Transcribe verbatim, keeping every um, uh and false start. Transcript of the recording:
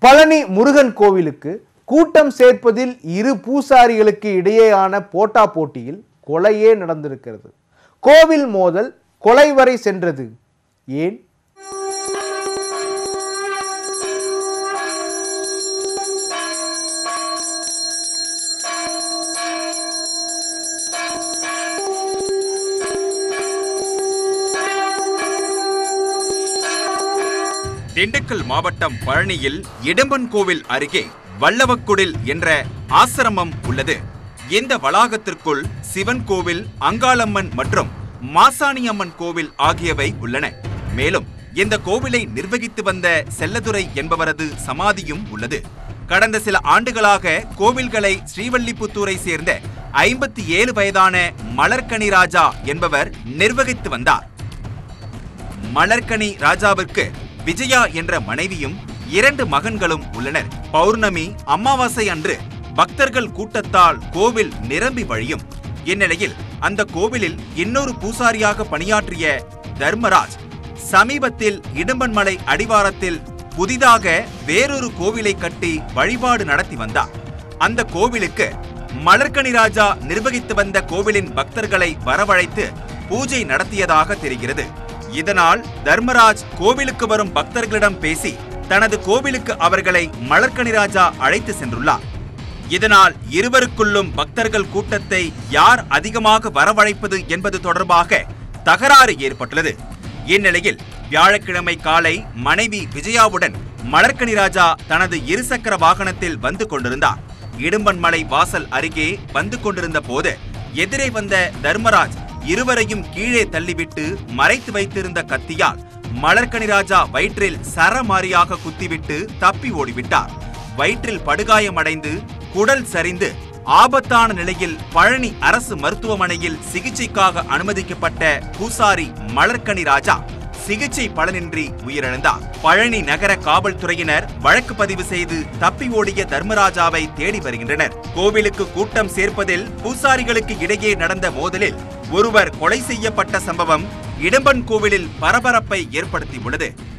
பழனி முருகன் கோவிலுக்கு கூட்டம் சேர்ப்பதில் இரு பூசாரிகளுக்கு இடையேயான போட்டா போட்டியில் கொலையே நடந்திருக்கிறது. கோவில் மோதல் கொலை வரை சென்றது. ஏன்? திண்டுக்கல் மாவட்டம் பழனியில் இடும்பன் கோவில் அருகே வல்லவக்குடில் என்ற ஆசிரமம் உள்ளது. இந்த வளாகத்திற்குள் சிவன் கோவில், அங்காளம்மன் மற்றும் மாசாணியம்மன் கோவில் ஆகியவை உள்ளன. மேலும் இந்த கோவிலை நிர்வகித்து வந்த செல்லதுரை என்பவரது சமாதியும் உள்ளது. கடந்த சில ஆண்டுகளாக கோவில்களை ஸ்ரீவல்லிபுத்தூரை சேர்ந்த ஐம்பத்தி ஏழு வயதான மலர்கனி ராஜா என்பவர் நிர்வகித்து வந்தார். மலர்கனி ராஜாவிற்கு விஜயா என்ற மனைவியும் இரண்டு மகன்களும் உள்ளனர். பௌர்ணமி, அமாவாசை அன்று பக்தர்கள் கூட்டத்தால் கோவில் நிரம்பி வழியும். இந்நிலையில் அந்த கோவிலில் இன்னொரு பூசாரியாக பணியாற்றிய தர்மராஜ் சமீபத்தில் இடும்பன்மலை அடிவாரத்தில் புதிதாக வேறொரு கோவிலை கட்டி வழிபாடு நடத்தி வந்தார். அந்த கோவிலுக்கு மலர்கனி ராஜா நிர்வகித்து வந்த கோவிலின் பக்தர்களை வரவழைத்து பூஜை நடத்தியதாக தெரிகிறது. இதனால் தர்மராஜ் கோவிலுக்கு வரும் பக்தர்களிடம் பேசி தனது கோவிலுக்கு அவர்களை மலர்கனி ராஜா அழைத்து சென்றுள்ளார். இதனால் இருவருக்குள்ளும் பக்தர்கள் கூட்டத்தை யார் அதிகமாக வரவழைப்பது என்பது தொடர்பாக தகராறு ஏற்பட்டுள்ளது. இந்நிலையில் வியாழக்கிழமை காலை மனைவி விஜயாவுடன் மலர்கனி ராஜா தனது இருசக்கர வாகனத்தில் வந்து கொண்டிருந்தார். இடும்பன்மலை வாசல் அருகே வந்து கொண்டிருந்த போது எதிரே வந்த தர்மராஜ் இருவரையும் கீழே தள்ளிவிட்டு மறைத்து வைத்திருந்த கத்தியால் மலர்கனி ராஜா வயிற்றில் சரமாரியாக குத்திவிட்டு தப்பி ஓடிவிட்டார். வயிற்றில் படுகாயமடைந்து குடல் சரிந்து ஆபத்தான நிலையில் பழனி அரசு மருத்துவமனையில் சிகிச்சைக்காக அனுமதிக்கப்பட்ட பூசாரி மலர்கனி ராஜா சிகிச்சை பலனின்றி உயிரிழந்தார். பழனி நகர காவல்துறையினர் வழக்கு பதிவு செய்து தப்பி ஓடிய தர்மராஜாவை தேடி வருகின்றனர். கோவிலுக்கு கூட்டம் சேர்ப்பதில் பூசாரிகளுக்கு இடையே நடந்த மோதலில் ஒருவர் கொலை செய்யப்பட்ட சம்பவம் இடும்பன் கோவிலில் பரபரப்பை ஏற்படுத்தியுள்ளது.